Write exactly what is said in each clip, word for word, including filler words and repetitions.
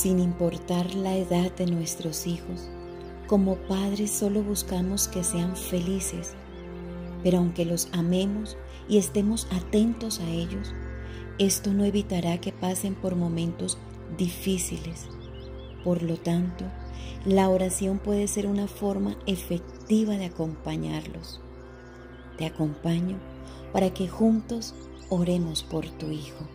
Sin importar la edad de nuestros hijos, como padres solo buscamos que sean felices, pero aunque los amemos y estemos atentos a ellos, esto no evitará que pasen por momentos difíciles. Por lo tanto, la oración puede ser una forma efectiva de acompañarlos. Te acompaño para que juntos oremos por tu hijo.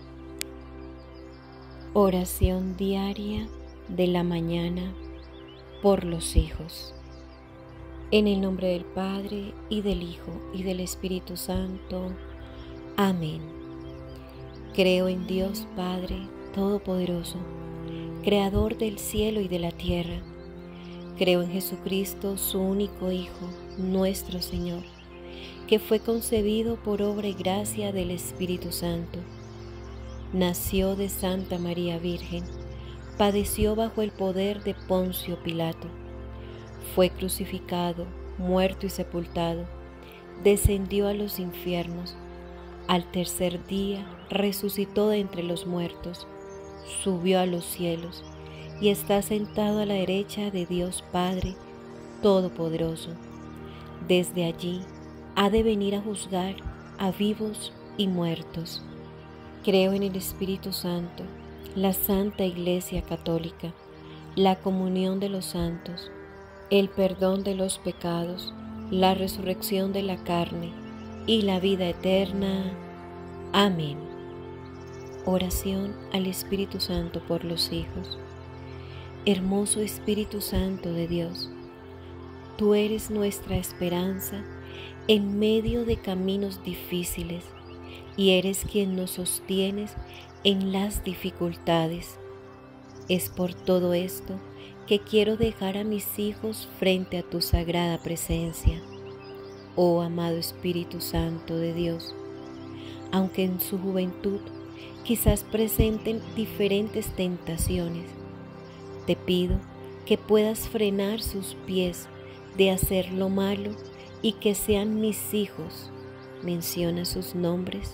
Oración diaria de la mañana por los hijos. En el nombre del Padre, y del Hijo, y del Espíritu Santo. Amén. Creo en Dios Padre Todopoderoso, Creador del cielo y de la tierra. Creo en Jesucristo, su único Hijo, nuestro Señor, que fue concebido por obra y gracia del Espíritu Santo. Nació de Santa María Virgen, padeció bajo el poder de Poncio Pilato, fue crucificado, muerto y sepultado, descendió a los infiernos, al tercer día resucitó de entre los muertos, subió a los cielos y está sentado a la derecha de Dios Padre Todopoderoso. Desde allí ha de venir a juzgar a vivos y muertos. Creo en el Espíritu Santo, la Santa Iglesia Católica, la comunión de los santos, el perdón de los pecados, la resurrección de la carne y la vida eterna. Amén. Oración al Espíritu Santo por los hijos. Hermoso Espíritu Santo de Dios, tú eres nuestra esperanza en medio de caminos difíciles y eres quien nos sostienes en las dificultades. Es por todo esto que quiero dejar a mis hijos frente a tu sagrada presencia. Oh amado Espíritu Santo de Dios, aunque en su juventud quizás presenten diferentes tentaciones, te pido que puedas frenar sus pies de hacer lo malo y que sean mis hijos. Menciona sus nombres.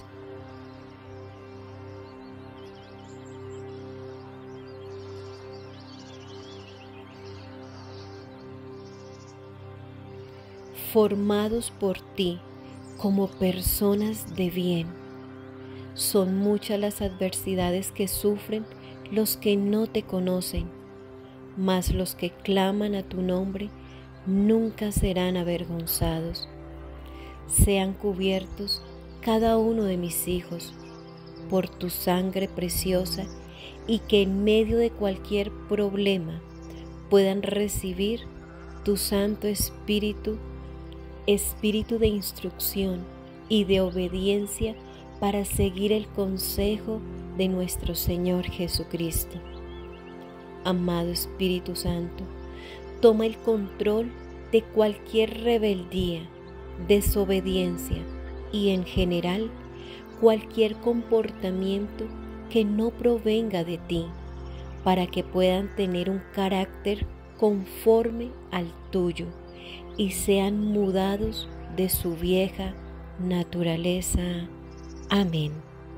Formados por ti como personas de bien. Son muchas las adversidades que sufren los que no te conocen, mas los que claman a tu nombre nunca serán avergonzados. Sean cubiertos cada uno de mis hijos por tu sangre preciosa y que en medio de cualquier problema puedan recibir tu Santo Espíritu, Espíritu de instrucción y de obediencia para seguir el consejo de nuestro Señor Jesucristo. Amado Espíritu Santo, toma el control de cualquier rebeldía, desobediencia y en general cualquier comportamiento que no provenga de ti, para que puedan tener un carácter conforme al tuyo y sean mudados de su vieja naturaleza. Amén.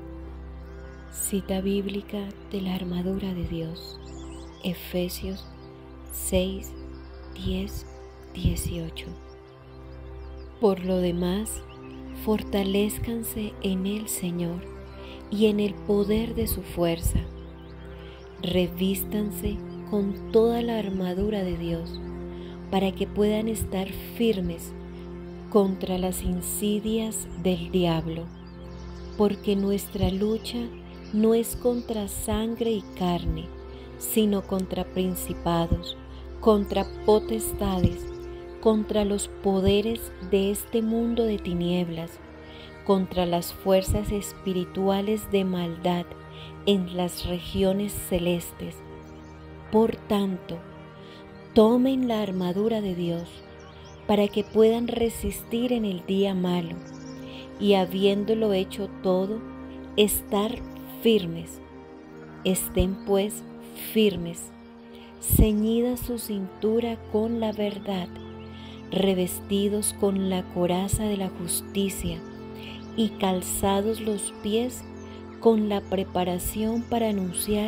Cita bíblica de la armadura de Dios, Efesios seis, diez, dieciocho. Por lo demás, fortalézcanse en el Señor y en el poder de su fuerza. Revístanse con toda la armadura de Dios para que puedan estar firmes contra las insidias del diablo, porque nuestra lucha no es contra sangre y carne, sino contra principados, contra potestades, contra los poderes de este mundo de tinieblas, contra las fuerzas espirituales de maldad en las regiones celestes. Por tanto, tomen la armadura de Dios para que puedan resistir en el día malo y, habiéndolo hecho todo, estar firmes. Estén pues firmes, ceñida su cintura con la verdad, revestidos con la coraza de la justicia y calzados los pies con la preparación para anunciar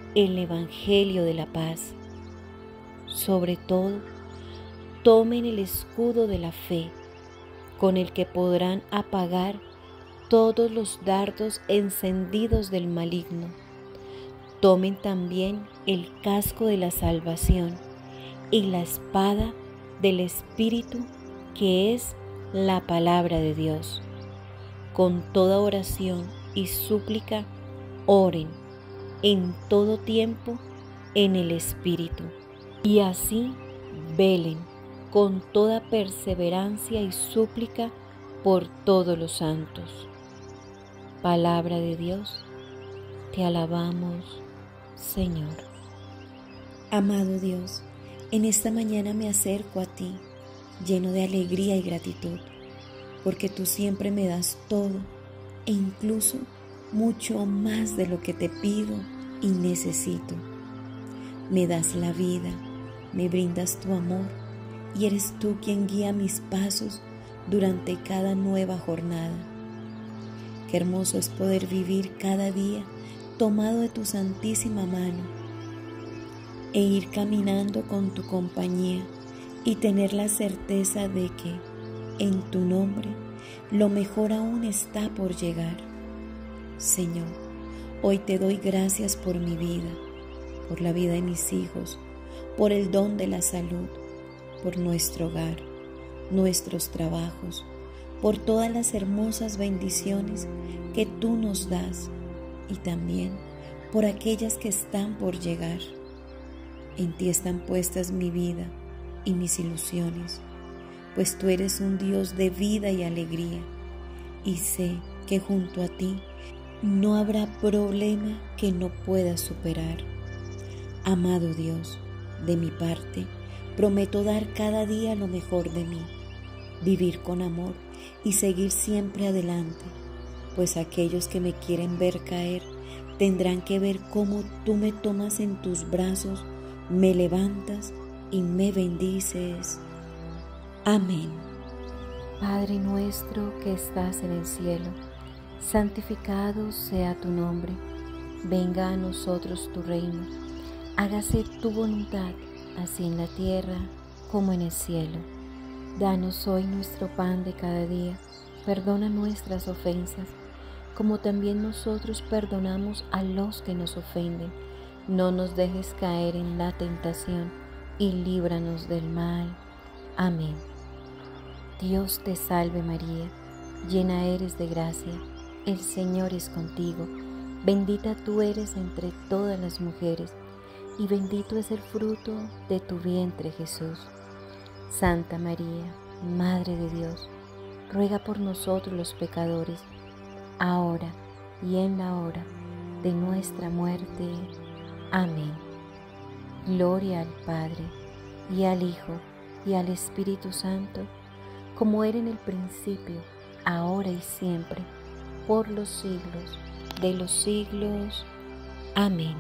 el Evangelio de la paz. Sobre todo, tomen el escudo de la fe, con el que podrán apagar todos los dardos encendidos del maligno. Tomen también el casco de la salvación y la espada del Espíritu, que es la palabra de Dios. Con toda oración y súplica, oren en todo tiempo en el Espíritu, y así velen con toda perseverancia y súplica por todos los santos. Palabra de Dios, te alabamos, Señor. Amado Dios, en esta mañana me acerco a ti, lleno de alegría y gratitud, porque tú siempre me das todo e incluso mucho más de lo que te pido y necesito. Me das la vida, me brindas tu amor y eres tú quien guía mis pasos durante cada nueva jornada. Qué hermoso es poder vivir cada día tomado de tu santísima mano e ir caminando con tu compañía y tener la certeza de que en tu nombre lo mejor aún está por llegar. Señor, hoy te doy gracias por mi vida, por la vida de mis hijos, por el don de la salud, por nuestro hogar, nuestros trabajos, por todas las hermosas bendiciones que tú nos das y también por aquellas que están por llegar. En ti están puestas mi vida y mis ilusiones, pues tú eres un Dios de vida y alegría, y sé que junto a ti no habrá problema que no puedas superar. Amado Dios, de mi parte, prometo dar cada día lo mejor de mí, vivir con amor y seguir siempre adelante, pues aquellos que me quieren ver caer tendrán que ver cómo tú me tomas en tus brazos, me levantas y me bendices. Amén. Padre nuestro que estás en el cielo, santificado sea tu nombre. Venga a nosotros tu reino. Hágase tu voluntad, así en la tierra como en el cielo. Danos hoy nuestro pan de cada día. Perdona nuestras ofensas, como también nosotros perdonamos a los que nos ofenden. No nos dejes caer en la tentación y líbranos del mal. Amén. Dios te salve María, llena eres de gracia, el Señor es contigo. Bendita tú eres entre todas las mujeres, y bendito es el fruto de tu vientre Jesús. Santa María, Madre de Dios, ruega por nosotros los pecadores, ahora y en la hora de nuestra muerte. Amén. Gloria al Padre, y al Hijo, y al Espíritu Santo, como era en el principio, ahora y siempre, por los siglos de los siglos. Amén.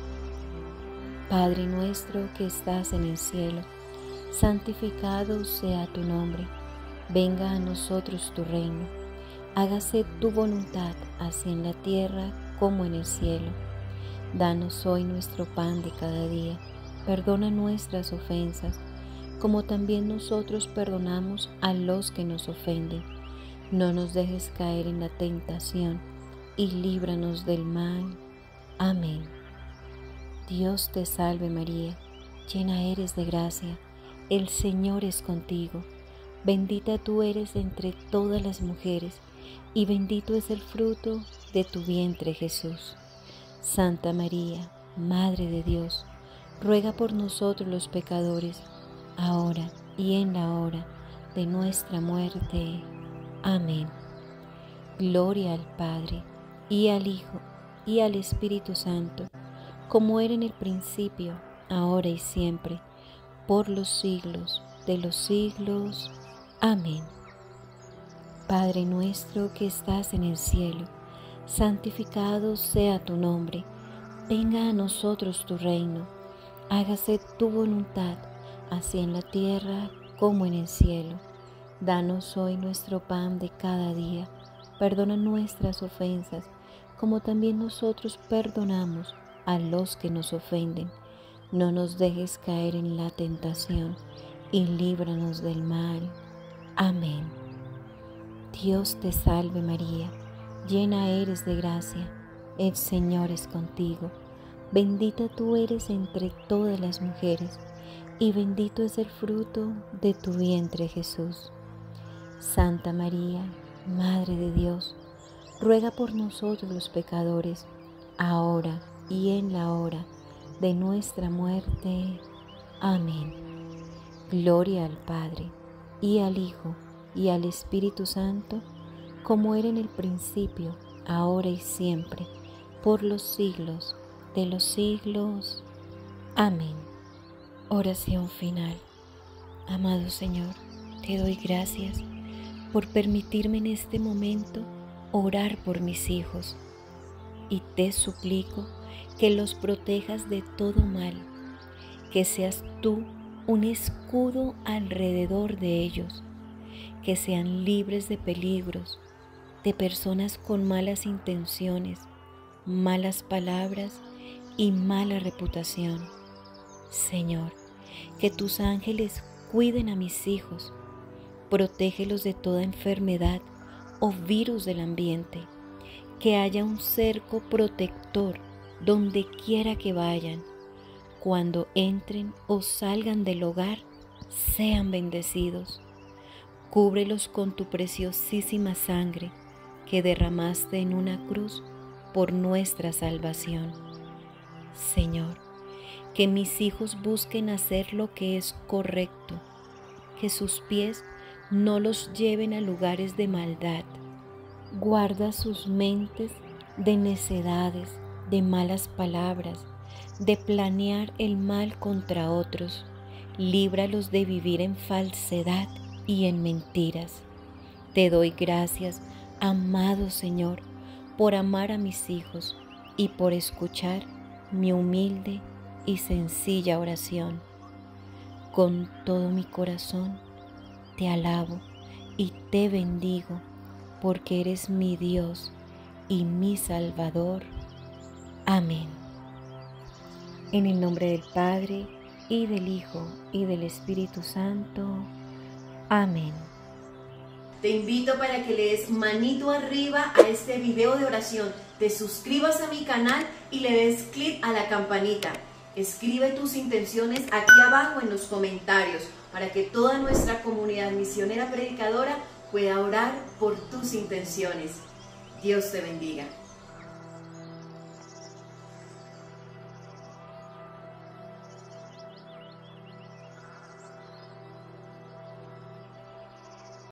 Padre nuestro que estás en el cielo, santificado sea tu nombre. Venga a nosotros tu reino. Hágase tu voluntad, así en la tierra como en el cielo. Danos hoy nuestro pan de cada día. Perdona nuestras ofensas, como también nosotros perdonamos a los que nos ofenden. No nos dejes caer en la tentación, y líbranos del mal. Amén. Dios te salve María, llena eres de gracia, el Señor es contigo. Bendita tú eres entre todas las mujeres, y bendito es el fruto de tu vientre Jesús. Santa María, Madre de Dios, ruega por nosotros los pecadores, ahora y en la hora de nuestra muerte. Amén. Gloria al Padre, y al Hijo, y al Espíritu Santo, como era en el principio, ahora y siempre, por los siglos de los siglos. Amén. Padre nuestro que estás en el cielo, santificado sea tu nombre. Venga a nosotros tu reino. Hágase tu voluntad, así en la tierra como en el cielo. Danos hoy nuestro pan de cada día. Perdona nuestras ofensas, como también nosotros perdonamos a los que nos ofenden. No nos dejes caer en la tentación y líbranos del mal. Amén. Dios te salve María, llena eres de gracia, el Señor es contigo. Bendita tú eres entre todas las mujeres, y bendito es el fruto de tu vientre Jesús. Santa María, Madre de Dios, ruega por nosotros los pecadores, ahora y en la hora de nuestra muerte. Amén. Gloria al Padre, y al Hijo, y al Espíritu Santo, como era en el principio, ahora y siempre, por los siglos de los siglos. Amén. Oración final. Amado Señor, te doy gracias por permitirme en este momento orar por mis hijos, y te suplico que los protejas de todo mal, que seas tú un escudo alrededor de ellos, que sean libres de peligros, de personas con malas intenciones, malas palabras y mala reputación. Señor, que tus ángeles cuiden a mis hijos, protégelos de toda enfermedad o virus del ambiente, que haya un cerco protector donde quiera que vayan. Cuando entren o salgan del hogar, sean bendecidos. Cúbrelos con tu preciosísima sangre que derramaste en una cruz por nuestra salvación. Señor, que mis hijos busquen hacer lo que es correcto, que sus pies no los lleven a lugares de maldad. Guarda sus mentes de necedades, de malas palabras, de planear el mal contra otros. Líbralos de vivir en falsedad y en mentiras. Te doy gracias, amado Señor, por amar a mis hijos y por escuchar mi humilde y sencilla oración. Con todo mi corazón te alabo y te bendigo, porque eres mi Dios y mi Salvador. Amén. En el nombre del Padre, y del Hijo, y del Espíritu Santo. Amén. Te invito para que le des manito arriba a este video de oración, te suscribas a mi canal y le des clic a la campanita. Escribe tus intenciones aquí abajo en los comentarios para que toda nuestra comunidad misionera predicadora pueda orar por tus intenciones. Dios te bendiga.